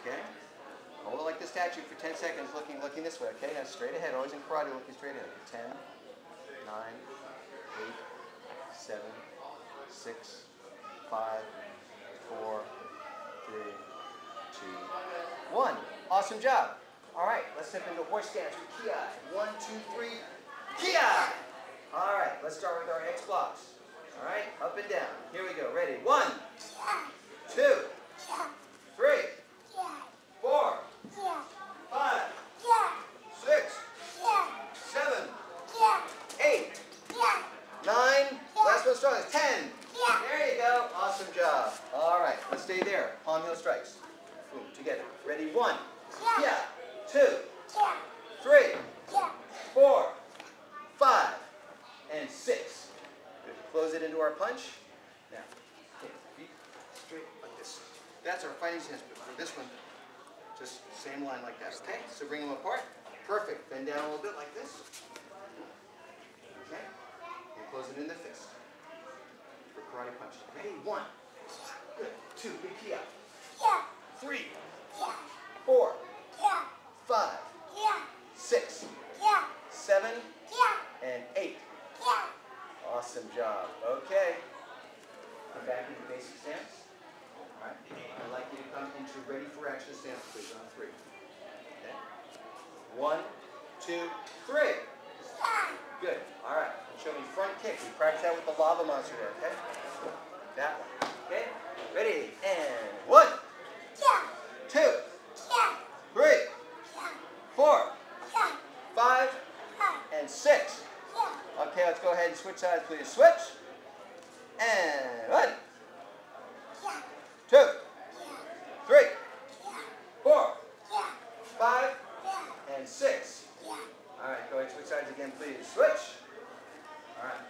okay? Hold it like the statue for 10 seconds, looking this way, okay? Now straight ahead, always in karate, looking straight ahead. 10, 9, 8, 7, 6, 5, 4, 3, 2, 1. Awesome job. All right, let's step into horse stance for ki. 1, 2, 3, ki. All right, let's start with our X blocks. All right, up and down. Here we go. Ready? 1, 2, 3, 4, 5, 6, 7, 8, 9. Last one strong is 10. There you go. Awesome job. All right, let's stay there. Palm heel strikes. Boom, together. Ready? 1, 2, 3, 4, 5, and 6. Good. Close it into our punch. Now, okay, feet straight like this. That's our fighting stance, but for this one, just same line like that. Okay, so bring them apart. Perfect. Bend down a little bit like this. Okay, and close it in the fist for karate punch. Ready? 1, good. 2, big ki out. 3, 4, 5, 6, 7, and 8. Awesome job. Okay. Come back into basic stance. All right. I'd like you to come into ready for action stance, please, on 3. Okay. 1, 2, 3. Good. All right. Show me front kick. We practice that with the lava monster there, okay? That one. Okay. Ready? And 1, 2, 3, 4, 5, and 6. Okay, let's go ahead and switch sides, please. Switch. And 1, 2, 3, 4, 5, and 6. All right, go ahead and switch sides again, please. Switch. All right.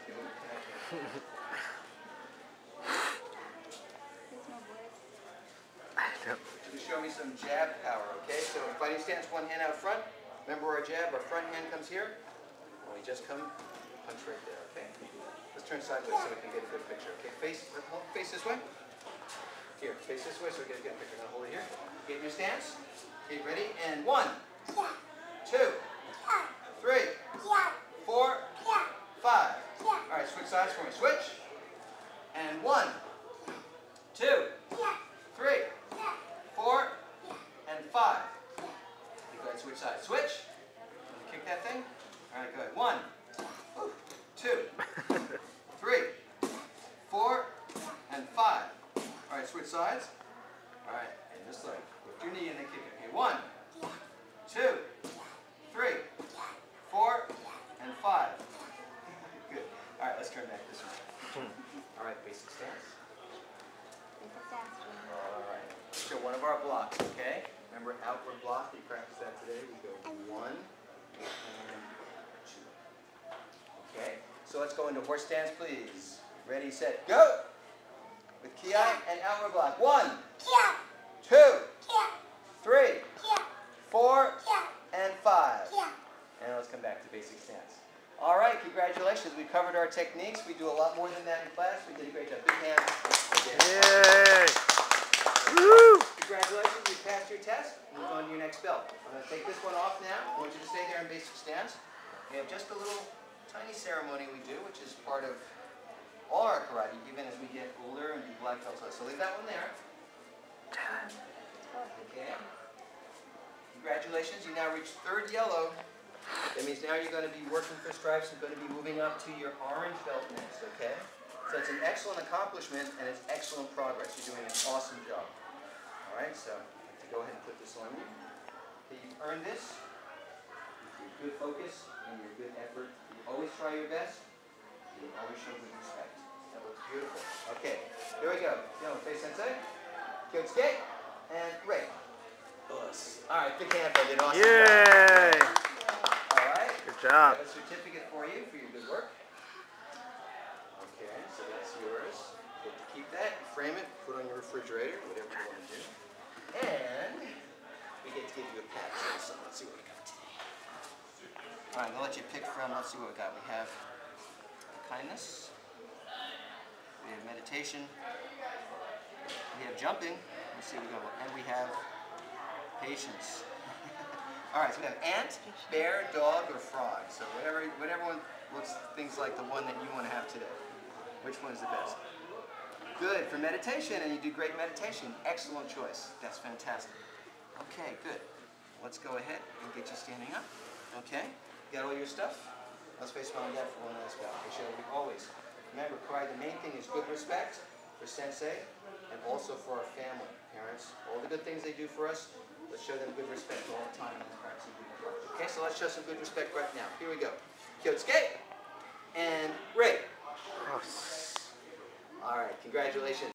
Just show me some jab power, okay? So fighting stance, one hand out front. Remember our jab, our front hand comes here. And we just come, punch right there, okay? Let's turn sideways so we can get a good picture, okay? Face this way. Here, face this way so we get a good picture. Now hold it here. Get in your stance. Okay, ready? And 1, 2, 3, 4, 5. All right, switch sides for me. Switch. And 1, 2, 3, 4, and 5. You go ahead and switch sides. Switch. Kick that thing. All right, go ahead. 1, 2, 3, 4, and 5. All right, switch sides. All right, and this leg. Lift your knee and then kick it. Okay, 1, 2, 3, 4, and 5. Good. All right, let's turn back this way. All right, basic stance. All right. So one of our blocks, okay? Remember outward block? We practiced that today. We go 1 and 2. Okay. So let's go into horse stance, please. Ready, set, go. With ki and outward block. 1, 2, 3, 4, and 5. And let's come back to basic stance. All right, congratulations. We covered our techniques. We do a lot more than that in class. We did a great job. Big hands. Yay! Woo! Congratulations, you passed your test. Move on to your next belt. I'm going to take this one off now. I want you to stay there in basic stance. We have just a little tiny ceremony we do, which is part of all our karate, even as we get older and be black belts. So leave that one there. Okay. Congratulations, you now reach 3rd yellow. That means now you're going to be working for stripes and going to be moving up to your orange belt next, okay? So it's an excellent accomplishment and it's excellent progress. You're doing an awesome job. All right, so I'd like to go ahead and put this on you. Okay, you've earned this. With your good focus and your good effort. You always try your best. You always show good respect. That looks beautiful. Okay, here we go. Face sensei. Kyotsuke. And Ray. All right, big hand for you. Awesome. Yay! All right. Good job. I have a certificate for you for your good work. Okay, so that's yours. You get to keep that, frame it, put it on your refrigerator, whatever you want to do. And we get to give you a pat. So let's see what we got today. All right, I'm going to let you pick from, let's see what we got. We have kindness. We have meditation. We have jumping. Let's see what we got. And we have Patience. All right, so we have ant, bear, dog, or frog. So whatever one looks things like the one that you want to have today. Which one is the best? Good for meditation, and you do great meditation. Excellent choice. That's fantastic. Okay, good. Let's go ahead and get you standing up. Okay, got all your stuff? Let's face mom and dad for one last bow. Make sure we always remember, karate. The main thing is good respect for sensei, and also for our family, parents. All the good things they do for us. Let's show them good respect all the time in this practice. Okay, so let's show some good respect right now. Here we go. Kyotsuke and Ray. All right, congratulations.